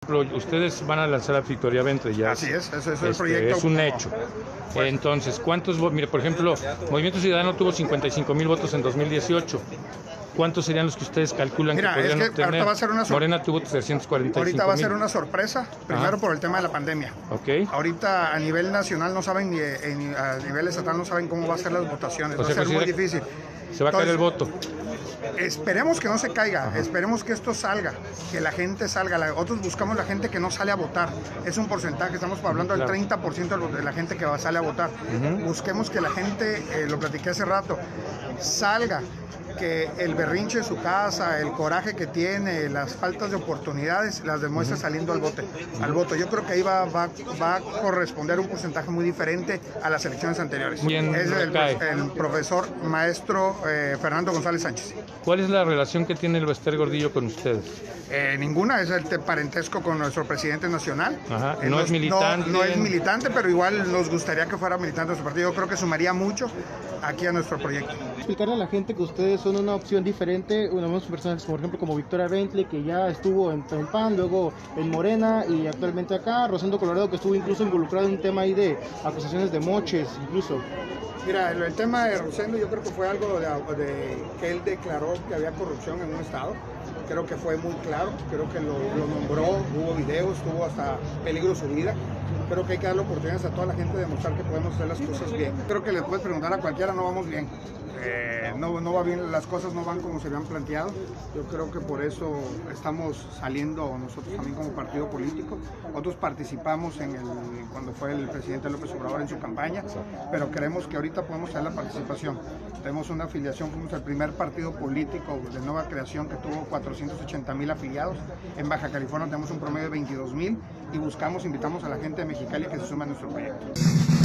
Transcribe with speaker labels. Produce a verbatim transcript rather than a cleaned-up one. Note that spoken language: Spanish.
Speaker 1: Ustedes van a lanzar a Victoria Ventre ya.
Speaker 2: Así es, ese es
Speaker 1: este,
Speaker 2: el proyecto.
Speaker 1: Es un hecho. Pues, entonces, ¿cuántos votos? Mire, por ejemplo, Movimiento Ciudadano tuvo cincuenta y cinco mil votos en dos mil dieciocho. ¿Cuántos serían los que ustedes calculan
Speaker 2: Mira,
Speaker 1: que podrían
Speaker 2: es que
Speaker 1: obtener?
Speaker 2: ahorita va a ser una
Speaker 1: Morena tuvo trescientos cuarenta y cinco
Speaker 2: Ahorita va a
Speaker 1: mil.
Speaker 2: ser una sorpresa, primero Ajá. por el tema de la pandemia.
Speaker 1: Okay.
Speaker 2: Ahorita a nivel nacional no saben, ni en, a nivel estatal no saben cómo va a ser las votaciones,
Speaker 1: o sea,
Speaker 2: va a ser muy difícil.
Speaker 1: Se va a caer el voto.
Speaker 2: Esperemos que no se caiga,
Speaker 1: Ajá.
Speaker 2: esperemos que esto salga, que la gente salga. Nosotros buscamos la gente que no sale a votar, es un porcentaje, estamos hablando del treinta por ciento de la gente que va, sale a votar. Uh-huh. Busquemos que la gente, eh, lo platiqué hace rato, salga, que el berrinche de su casa, el coraje que tiene, las faltas de oportunidades, las demuestre uh-huh. saliendo al voto. al voto. Yo creo que ahí va, va, va a corresponder un porcentaje muy diferente a las elecciones anteriores.
Speaker 1: Bien,
Speaker 2: es el, el profesor maestro eh, Fernando González Sánchez.
Speaker 1: ¿Cuál es la relación que tiene el Bester Gordillo con ustedes?
Speaker 2: Eh, ninguna, es el parentesco con nuestro presidente nacional.
Speaker 1: Ajá.
Speaker 2: Eh,
Speaker 1: no
Speaker 2: nos,
Speaker 1: es militante.
Speaker 2: No, no es militante, pero igual nos gustaría que fuera militante de su partido. Yo creo que sumaría mucho aquí a nuestro proyecto.
Speaker 3: Explicarle a la gente que ustedes son una opción diferente, unos personajes por ejemplo como Victoria Ventre, que ya estuvo en, en P A N, luego en Morena y actualmente acá, Rosendo Colorado, que estuvo incluso involucrado en un tema ahí de acusaciones de moches incluso.
Speaker 2: Mira, el, el tema de Rosendo yo creo que fue algo de, de que él declaró que había corrupción en un estado. Creo que fue muy claro, creo que lo, lo nombró, hubo videos, tuvo hasta peligro su vida. Creo que hay que darle oportunidades a toda la gente de demostrar que podemos hacer las cosas bien. Creo que le puedes preguntar a cualquiera, no vamos bien. Eh, no, no va bien, las cosas no van como se habían planteado. Yo creo que por eso estamos saliendo nosotros también como partido político. Nosotros participamos en el, cuando fue el presidente López Obrador en su campaña, pero creemos que ahorita podemos hacer la participación. Tenemos una afiliación, fuimos el primer partido político de nueva creación que tuvo cuatrocientos ochenta mil afiliados. En Baja California tenemos un promedio de veintidós mil y buscamos, invitamos a la gente de Mexicali que se sume a nuestro proyecto.